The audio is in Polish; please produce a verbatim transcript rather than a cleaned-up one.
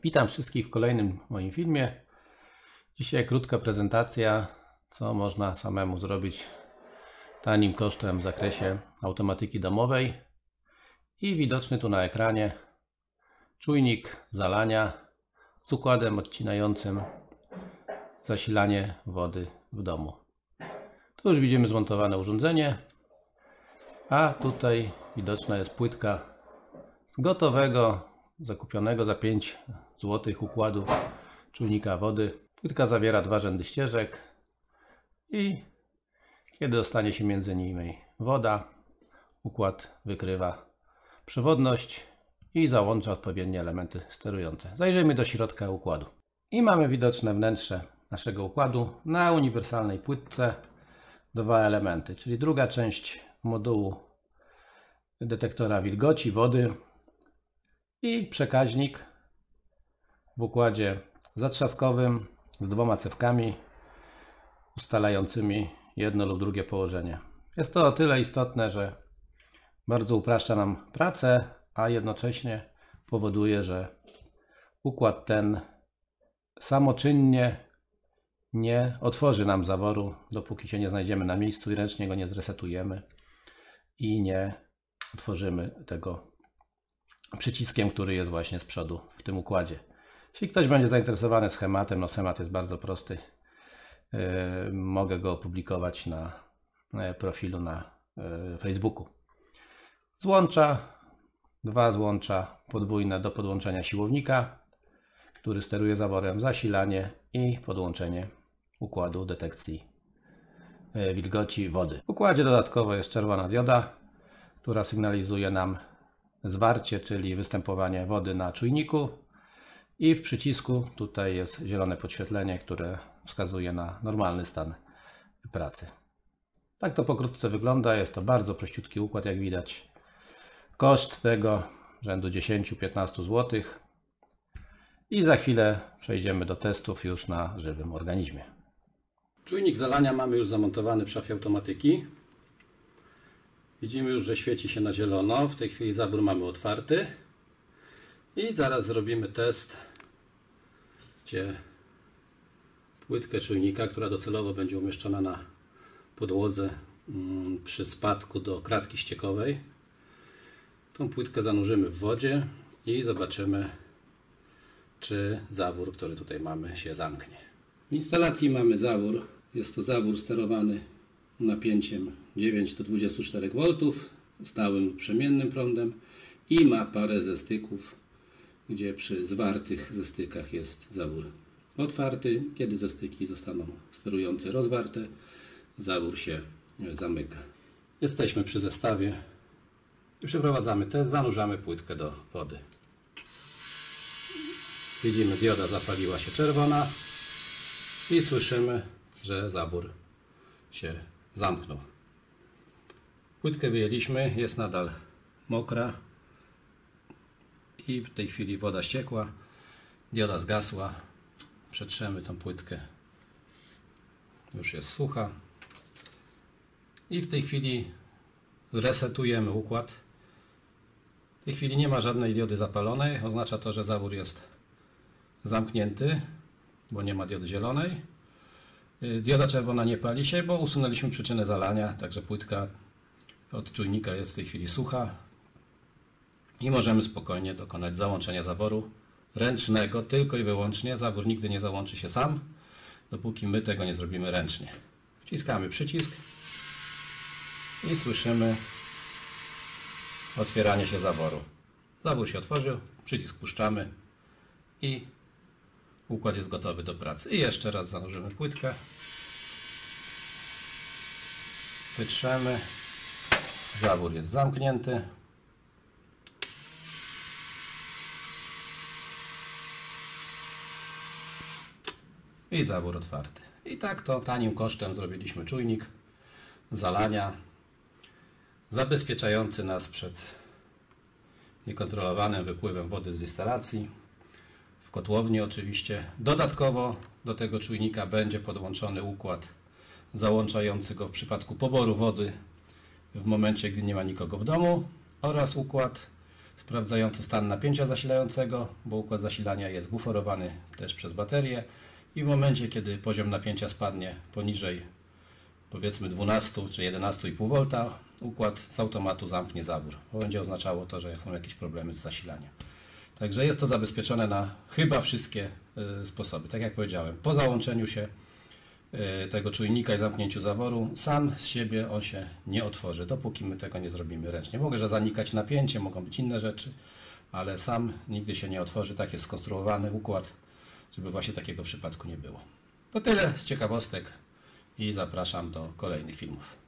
Witam wszystkich w kolejnym moim filmie. Dzisiaj krótka prezentacja, co można samemu zrobić tanim kosztem w zakresie automatyki domowej. I widoczny tu na ekranie czujnik zalania z układem odcinającym zasilanie wody w domu. Tu już widzimy zmontowane urządzenie, a tutaj widoczna jest płytka z gotowego, zakupionego za pięć złotych układu czujnika wody. Płytka zawiera dwa rzędy ścieżek i kiedy dostanie się między nimi woda, układ wykrywa przewodność i załącza odpowiednie elementy sterujące. Zajrzyjmy do środka układu. I mamy widoczne wnętrze naszego układu. Na uniwersalnej płytce dwa elementy, czyli druga część modułu detektora wilgoci, wody i przekaźnik w układzie zatrzaskowym z dwoma cewkami ustalającymi jedno lub drugie położenie. Jest to o tyle istotne, że bardzo upraszcza nam pracę, a jednocześnie powoduje, że układ ten samoczynnie nie otworzy nam zaworu, dopóki się nie znajdziemy na miejscu i ręcznie go nie zresetujemy i nie otworzymy tego przyciskiem, który jest właśnie z przodu w tym układzie. Jeśli ktoś będzie zainteresowany schematem, no schemat jest bardzo prosty. Yy, mogę go opublikować na yy, profilu na yy, Facebooku. Złącza, dwa złącza podwójne do podłączenia siłownika, który steruje zaworem, zasilanie i podłączenie układu detekcji yy, wilgoci wody. W układzie dodatkowo jest czerwona dioda, która sygnalizuje nam zwarcie, czyli występowanie wody na czujniku, i w przycisku tutaj jest zielone podświetlenie, które wskazuje na normalny stan pracy. Tak to pokrótce wygląda. Jest to bardzo prościutki układ, jak widać. Koszt tego rzędu dziesięć do piętnastu złotych i za chwilę przejdziemy do testów już na żywym organizmie. Czujnik zalania mamy już zamontowany w szafie automatyki. Widzimy już, że świeci się na zielono. W tej chwili zabór mamy otwarty. I zaraz zrobimy test, gdzie płytkę czujnika, która docelowo będzie umieszczona na podłodze przy spadku do kratki ściekowej. Tą płytkę zanurzymy w wodzie i zobaczymy, czy zawór, który tutaj mamy, się zamknie. W instalacji mamy zawór. Jest to zawór sterowany napięciem dziewięć do dwudziestu czterech woltów, stałym lub przemiennym prądem, i ma parę zestyków, gdzie przy zwartych zestykach jest zawór otwarty. Kiedy zestyki zostaną sterujące rozwarte, zawór się zamyka. Jesteśmy przy zestawie i przeprowadzamy test. Zanurzamy płytkę do wody. Widzimy, dioda zapaliła się czerwona i słyszymy, że zawór się zamknął. Płytkę wyjęliśmy, jest nadal mokra i w tej chwili woda ściekła, dioda zgasła. Przetrzemy tą płytkę, już jest sucha i w tej chwili resetujemy układ. W tej chwili nie ma żadnej diody zapalonej, oznacza to, że zawór jest zamknięty, bo nie ma diody zielonej. Dioda czerwona nie pali się, bo usunęliśmy przyczynę zalania, także płytka od czujnika jest w tej chwili sucha i możemy spokojnie dokonać załączenia zaworu ręcznego, tylko i wyłącznie. Zawór nigdy nie załączy się sam, dopóki my tego nie zrobimy ręcznie. Wciskamy przycisk i słyszymy otwieranie się zaworu. Zawór się otworzył, przycisk puszczamy i układ jest gotowy do pracy. I jeszcze raz zanurzymy płytkę. Wytrzemy. Zawór jest zamknięty. I zawór otwarty. I tak to tanim kosztem zrobiliśmy czujnik zalania zabezpieczający nas przed niekontrolowanym wypływem wody z instalacji. W kotłowni oczywiście. Dodatkowo do tego czujnika będzie podłączony układ załączający go w przypadku poboru wody w momencie, gdy nie ma nikogo w domu, oraz układ sprawdzający stan napięcia zasilającego, bo układ zasilania jest buforowany też przez baterię i w momencie, kiedy poziom napięcia spadnie poniżej powiedzmy dwanaście czy jedenaście i pół V, układ z automatu zamknie zawór. To będzie oznaczało to, że są jakieś problemy z zasilaniem. Także jest to zabezpieczone na chyba wszystkie y, sposoby. Tak jak powiedziałem, po załączeniu się y, tego czujnika i zamknięciu zaworu, sam z siebie on się nie otworzy, dopóki my tego nie zrobimy ręcznie. Mogę, że zanikać napięcie, mogą być inne rzeczy, ale sam nigdy się nie otworzy. Tak jest skonstruowany układ, żeby właśnie takiego przypadku nie było. To tyle z ciekawostek i zapraszam do kolejnych filmów.